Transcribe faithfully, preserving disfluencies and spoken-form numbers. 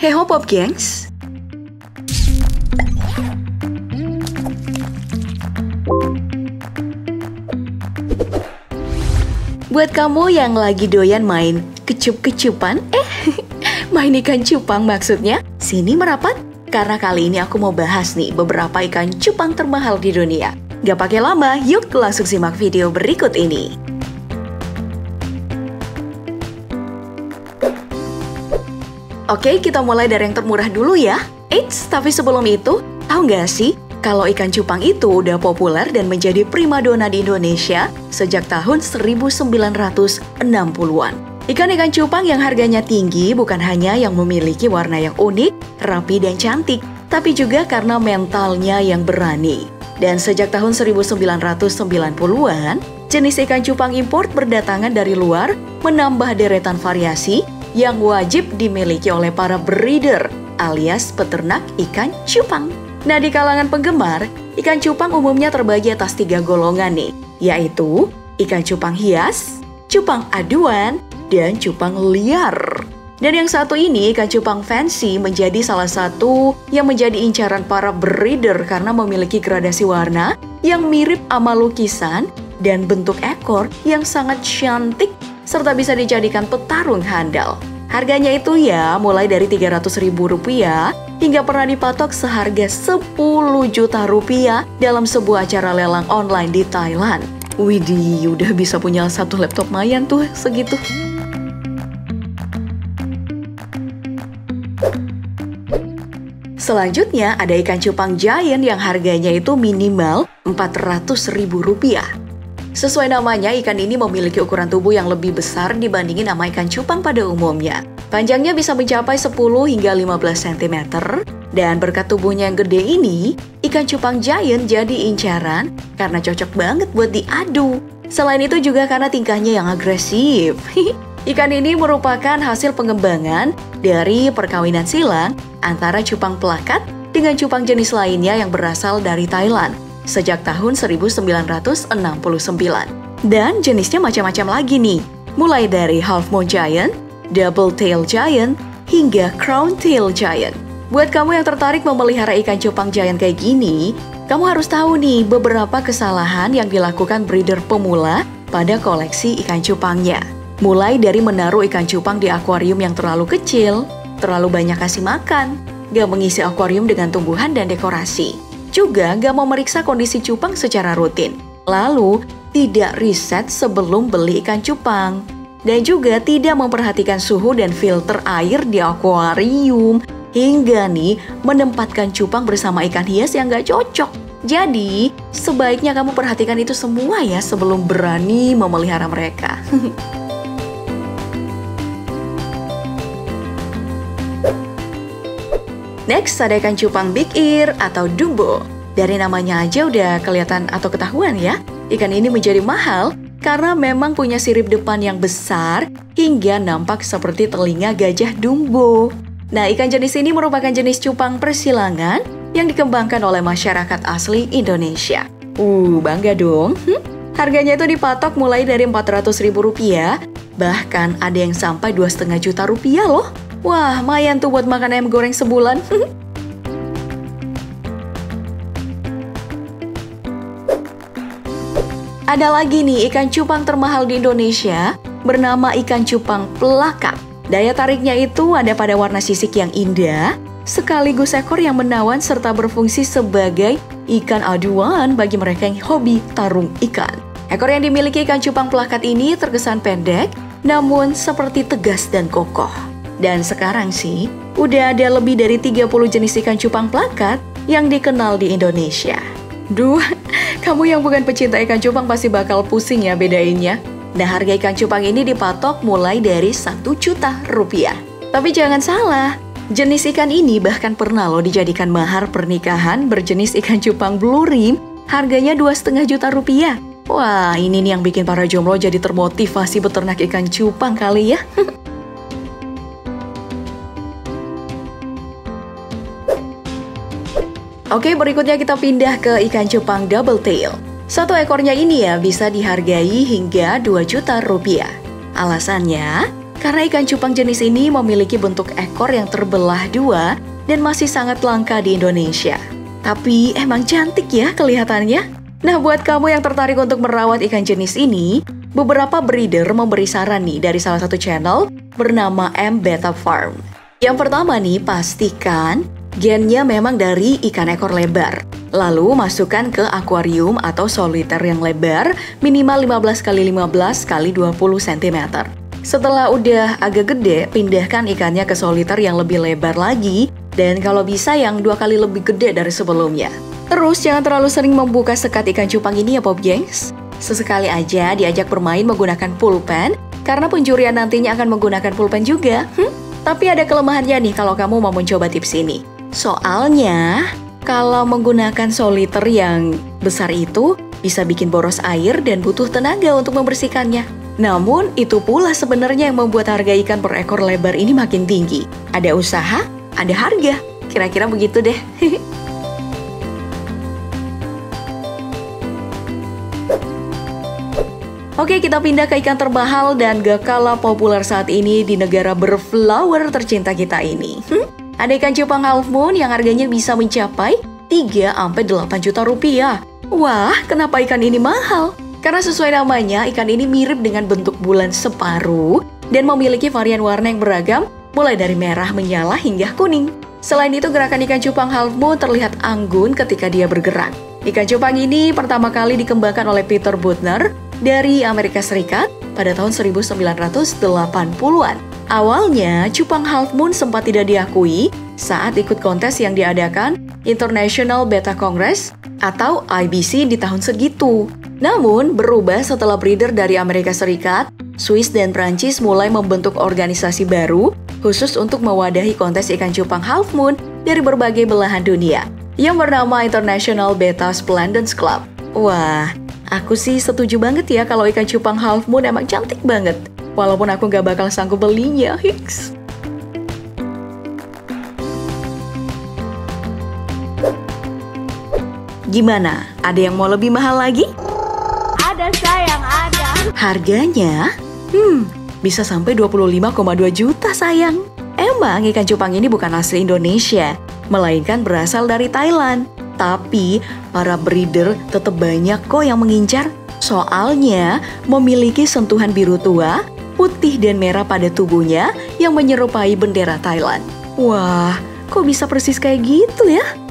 Hey ho Pop Gengs! Buat kamu yang lagi doyan main kecup-kecupan, eh main ikan cupang maksudnya, sini merapat. Karena kali ini aku mau bahas nih beberapa ikan cupang termahal di dunia. Gak pakai lama, yuk langsung simak video berikut ini. Oke, kita mulai dari yang termurah dulu ya. Eits, tapi sebelum itu, tahu nggak sih kalau ikan cupang itu udah populer dan menjadi primadona di Indonesia sejak tahun seribu sembilan ratus enam puluhan. Ikan-ikan cupang yang harganya tinggi bukan hanya yang memiliki warna yang unik, rapi, dan cantik, tapi juga karena mentalnya yang berani. Dan sejak tahun seribu sembilan ratus sembilan puluhan, jenis ikan cupang impor berdatangan dari luar menambah deretan variasi yang wajib dimiliki oleh para breeder alias peternak ikan cupang. Nah, di kalangan penggemar, ikan cupang umumnya terbagi atas tiga golongan nih, yaitu ikan cupang hias, cupang aduan, dan cupang liar. Dan yang satu ini, ikan cupang fancy, menjadi salah satu yang menjadi incaran para breeder karena memiliki gradasi warna yang mirip sama lukisan dan bentuk ekor yang sangat cantik serta bisa dijadikan petarung handal. Harganya itu ya mulai dari tiga ratus ribu rupiah hingga pernah dipatok seharga sepuluh juta rupiah dalam sebuah acara lelang online di Thailand. Widih, udah bisa punya satu laptop mayan tuh segitu. Selanjutnya ada ikan cupang giant yang harganya itu minimal empat ratus ribu rupiah. Sesuai namanya, ikan ini memiliki ukuran tubuh yang lebih besar dibandingin sama ikan cupang pada umumnya. Panjangnya bisa mencapai sepuluh hingga lima belas sentimeter, dan berkat tubuhnya yang gede ini, ikan cupang giant jadi incaran karena cocok banget buat diadu. Selain itu juga karena tingkahnya yang agresif. Ikan ini merupakan hasil pengembangan dari perkawinan silang antara cupang pelakat dengan cupang jenis lainnya yang berasal dari Thailand sejak tahun seribu sembilan ratus enam puluh sembilan. Dan jenisnya macam-macam lagi nih, mulai dari half moon giant, double tail giant, hingga crown tail giant. Buat kamu yang tertarik memelihara ikan cupang giant kayak gini, kamu harus tahu nih beberapa kesalahan yang dilakukan breeder pemula pada koleksi ikan cupangnya. Mulai dari menaruh ikan cupang di akuarium yang terlalu kecil, terlalu banyak kasih makan, gak mengisi akuarium dengan tumbuhan dan dekorasi. Juga gak mau meriksa kondisi cupang secara rutin. Lalu, tidak riset sebelum beli ikan cupang. Dan juga tidak memperhatikan suhu dan filter air di akuarium. Hingga nih, menempatkan cupang bersama ikan hias yang gak cocok. Jadi, sebaiknya kamu perhatikan itu semua ya sebelum berani memelihara mereka. Next, ada ikan cupang big ear atau dumbo. Dari namanya aja udah kelihatan atau ketahuan ya, ikan ini menjadi mahal karena memang punya sirip depan yang besar hingga nampak seperti telinga gajah dumbo. Nah, ikan jenis ini merupakan jenis cupang persilangan yang dikembangkan oleh masyarakat asli Indonesia. Uh, bangga dong. Hm? Harganya itu dipatok mulai dari empat ratus ribu rupiah, bahkan ada yang sampai dua koma lima juta rupiah loh. Wah, lumayan tuh buat makan ayam goreng sebulan. Ada lagi nih ikan cupang termahal di Indonesia bernama ikan cupang pelakat. Daya tariknya itu ada pada warna sisik yang indah, sekaligus ekor yang menawan serta berfungsi sebagai ikan aduan bagi mereka yang hobi tarung ikan. Ekor yang dimiliki ikan cupang pelakat ini terkesan pendek, namun seperti tegas dan kokoh. Dan sekarang sih, udah ada lebih dari tiga puluh jenis ikan cupang pelakat yang dikenal di Indonesia. Duh, kamu yang bukan pecinta ikan cupang pasti bakal pusing ya bedainnya. Nah, harga ikan cupang ini dipatok mulai dari satu juta rupiah. Tapi jangan salah, jenis ikan ini bahkan pernah loh dijadikan mahar pernikahan berjenis ikan cupang blue rim, harganya dua koma lima juta rupiah. Wah, ini nih yang bikin para jomblo jadi termotivasi beternak ikan cupang kali ya. Oke, berikutnya kita pindah ke ikan cupang double tail. Satu ekornya ini ya bisa dihargai hingga dua juta rupiah. Alasannya, Karena ikan cupang jenis ini memiliki bentuk ekor yang terbelah dua dan masih sangat langka di Indonesia. Tapi emang cantik ya kelihatannya. Nah, buat kamu yang tertarik untuk merawat ikan jenis ini, beberapa breeder memberi saran nih dari salah satu channel bernama M Betta Farm. Yang pertama nih, pastikan gennya memang dari ikan ekor lebar. Lalu masukkan ke akuarium atau soliter yang lebar minimal lima belas kali lima belas kali dua puluh sentimeter. Setelah udah agak gede, pindahkan ikannya ke soliter yang lebih lebar lagi dan kalau bisa yang dua kali lebih gede dari sebelumnya. Terus jangan terlalu sering membuka sekat ikan cupang ini ya Pop Gengs. Sesekali aja diajak bermain menggunakan pulpen karena pencurian nantinya akan menggunakan pulpen juga. Hmm? Tapi ada kelemahannya nih kalau kamu mau mencoba tips ini. Soalnya kalau menggunakan soliter yang besar itu bisa bikin boros air dan butuh tenaga untuk membersihkannya. Namun itu pula sebenarnya yang membuat harga ikan per ekor lebar ini makin tinggi. Ada usaha, ada harga. Kira-kira begitu deh. Oke, kita pindah ke ikan termahal dan gak kalah populer saat ini di negara berflower tercinta kita ini. Hmm? Ada ikan cupang half moon yang harganya bisa mencapai tiga sampai delapan juta rupiah. Wah, kenapa ikan ini mahal? Karena sesuai namanya, ikan ini mirip dengan bentuk bulan separuh dan memiliki varian warna yang beragam, mulai dari merah menyala hingga kuning. Selain itu, gerakan ikan cupang half moon terlihat anggun ketika dia bergerak. Ikan cupang ini pertama kali dikembangkan oleh Peter Buttner dari Amerika Serikat pada tahun seribu sembilan ratus delapan puluhan. Awalnya, cupang half moon sempat tidak diakui saat ikut kontes yang diadakan International Betta Congress atau I B C di tahun segitu. Namun, berubah setelah breeder dari Amerika Serikat, Swiss dan Prancis mulai membentuk organisasi baru khusus untuk mewadahi kontes ikan cupang half moon dari berbagai belahan dunia yang bernama International Betta Splendens Club. Wah, aku sih setuju banget ya kalau ikan cupang half moon emang cantik banget. Walaupun aku gak bakal sanggup belinya, hiks. Gimana? Ada yang mau lebih mahal lagi? Ada sayang, ada. Harganya? Hmm, bisa sampai dua puluh lima koma dua juta sayang. Emang ikan cupang ini bukan asli Indonesia, melainkan berasal dari Thailand. Tapi para breeder tetap banyak kok yang mengincar. Soalnya memiliki sentuhan biru tua, putih dan merah pada tubuhnya yang menyerupai bendera Thailand. Wah, kok bisa persis kayak gitu ya?